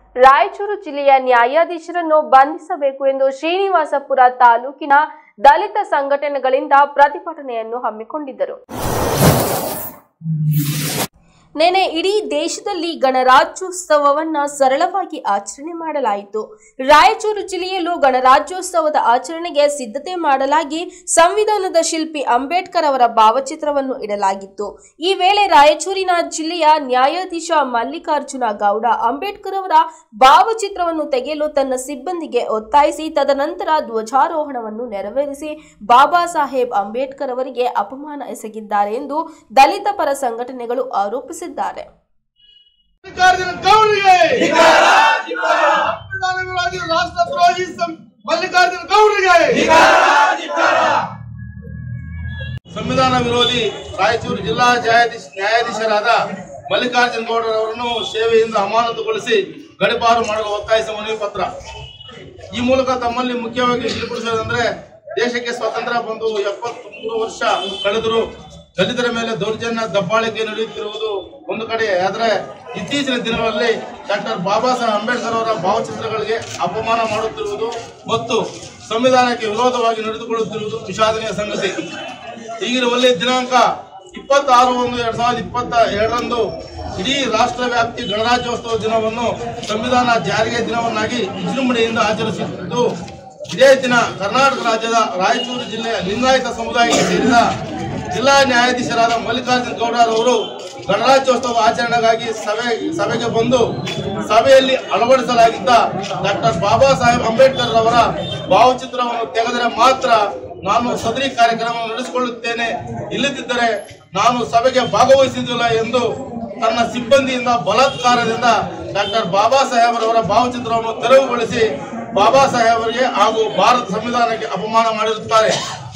ರಾಯಚೂರು ಜಿಲ್ಲೆಯ ನ್ಯಾಯಾಧೀಶರನ್ನು ಬಂಧಿಸಬೇಕು ಎಂದು ಶ್ರೀನಿವಾಸಪುರ ತಾಲೂಕಿನ ದಲಿತ ಸಂಘಟನೆಗಳಿಂದ ಪ್ರತಿಭಟನೆಯನ್ನು ಹಮ್ಮಿಕೊಂಡಿದ್ದರು. ನೆನೆ ಇಡೀ ದೇಶದಲ್ಲಿ ಗಣರಾಜ್ಯೋತ್ಸವವನ್ನು ಸರಳವಾಗಿ ಆಚರಣೆ ಮಾಡಲಾಯಿತು. ರಾಯಚೂರು ಜಿಲ್ಲೆಯಲ್ಲೂ ಗಣರಾಜ್ಯೋತ್ಸವದ ಆಚರಣೆಗೆ ಸಿದ್ಧತೆ ಮಾಡಲಾಗಿ ಸಂವಿಧಾನದ ಶಿಲ್ಪಿ ಅಂಬೇಡ್ಕರ್ ಅವರ ಭಾವಚಿತ್ರವನ್ನು ಇಡಲಾಗಿತ್ತು. ಈ ವೇಳೆ ರಾಯಚೂರಿನ ಜಿಲ್ಲೆಯ ನ್ಯಾಯಾಧೀಶ ಮಲ್ಲಿಕಾರ್ಜುನ ಗೌಡ ಅಂಬೇಡ್ಕರ್ ಅವರ ಭಾವಚಿತ್ರವನ್ನು ತೆಗೆಯಲು ತನ್ನ ಸಿಬ್ಬಂದಿಗೆ ಒತ್ತಾಯಿಸಿ ತದನಂತರ ಧ್ವಜಾರೋಹಣವನ್ನು ನೆರವೇರಿಸಿ ಬಾಬಾ ಸಾಹೇಬ್ ಅಂಬೇಡ್ಕರ್ ಅವರಿಗೆ ಅಪಮಾನ ಎಸಗಿದ್ದಾರೆ ಎಂದು ದಲಿತ ಪರ ಸಂಘಟನೆಗಳು ಆರೋಪಿಸಿದ್ದಾರೆ. ಸಂವಿಧಾನ ವಿರೋಧಿ ರಾಯಚೂರು ಜಿಲ್ಲಾ ನ್ಯಾಯಾಧೀಶರಾದ ಮಲ್ಲಿಕಾರ್ಜುನ ಗೌಡರವರನ್ನು ಸೇವೆಯಿಂದ ಅಮಾನತುಗೊಳಿಸಿ ಗಡೀಪಾರು ಮಾಡಲು ಒತ್ತಾಯಿಸುವ ಮನವಿ ಪತ್ರ. ಈ ಮೂಲಕ ತಮ್ಮಲ್ಲಿ ಮುಖ್ಯವಾಗಿ ತಿಳಿಪಡಿಸುವುದಂದ್ರೆ, ದೇಶಕ್ಕೆ ಸ್ವಾತಂತ್ರ್ಯ ಬಂದು 73 ವರ್ಷ ಕಳೆದರೂ ದಲಿತರ ಮೇಲೆ ದೌರ್ಜನ್ಯ ದಬ್ಬಾಳಿಕೆ ನಡೆಯುತ್ತಿರುವುದು ಒಂದು ಕಡೆ. ಆದರೆ ಇತ್ತೀಚಿನ ದಿನಗಳಲ್ಲಿ ಡಾಕ್ಟರ್ ಬಾಬಾ ಸಾಹೇಬ್ ಅಂಬೇಡ್ಕರ್ ಅವರ ಭಾವಚಿತ್ರಗಳಿಗೆ ಅಪಮಾನ ಮಾಡುತ್ತಿರುವುದು ಮತ್ತು ಸಂವಿಧಾನಕ್ಕೆ ವಿರೋಧವಾಗಿ ನಡೆದುಕೊಳ್ಳುತ್ತಿರುವುದು ವಿಷಾದನೀಯ ಸಂಗತಿ. ಹೀಗಿರುವಲ್ಲಿ ದಿನಾಂಕ 26/1/2022 ಇಡೀ ರಾಷ್ಟ್ರ ವ್ಯಾಪ್ತಿ ಗಣರಾಜ್ಯೋತ್ಸವ ದಿನವನ್ನು ಸಂವಿಧಾನ ಜಾರಿಗೆ ದಿನವನ್ನಾಗಿ ವಿಜೃಂಭಣೆಯಿಂದ ಆಚರಿಸುತ್ತಿದ್ದು, ಇದೇ ದಿನ ಕರ್ನಾಟಕ ರಾಜ್ಯದ ರಾಯಚೂರು ಜಿಲ್ಲೆಯ ಲಿಂಗಾಯತ ಸಮುದಾಯಕ್ಕೆ ಸೇರಿದ ಜಿಲ್ಲಾ ನ್ಯಾಯಾಧೀಶರಾದ ಮಲ್ಲಿಕಾರ್ಜುನ ಗೌಡರವರು ಗಣರಾಜ್ಯೋತ್ಸವ ಆಚರಣೆಗಾಗಿ ಸಭೆಗೆ ಬಂದು ಸಭೆಯಲ್ಲಿ ಅಳವಡಿಸಲಾಗಿದ್ದ ಡಾಕ್ಟರ್ ಬಾಬಾ ಸಾಹೇಬ್ ಅಂಬೇಡ್ಕರ್ ಅವರ ಭಾವಚಿತ್ರವನ್ನು ತೆಗೆದರೆ ಮಾತ್ರ ನಾನು ಸದರಿ ಕಾರ್ಯಕ್ರಮವನ್ನು ನಡೆಸಿಕೊಳ್ಳುತ್ತೇನೆ, ಇಲ್ಲದಿದ್ದರೆ ನಾನು ಸಭೆಗೆ ಭಾಗವಹಿಸುವುದಿಲ್ಲ ಎಂದು ತನ್ನ ಸಿಬ್ಬಂದಿಯಿಂದ ಬಲಾತ್ಕಾರದಿಂದ ಡಾಕ್ಟರ್ ಬಾಬಾ ಸಾಹೇಬರವರ ಭಾವಚಿತ್ರವನ್ನು ತೆರವುಗೊಳಿಸಿ ಬಾಬಾ ಸಾಹೇಬರಿಗೆ ಹಾಗೂ ಭಾರತ ಸಂವಿಧಾನಕ್ಕೆ ಅಪಮಾನ ಮಾಡಿರುತ್ತಾರೆ.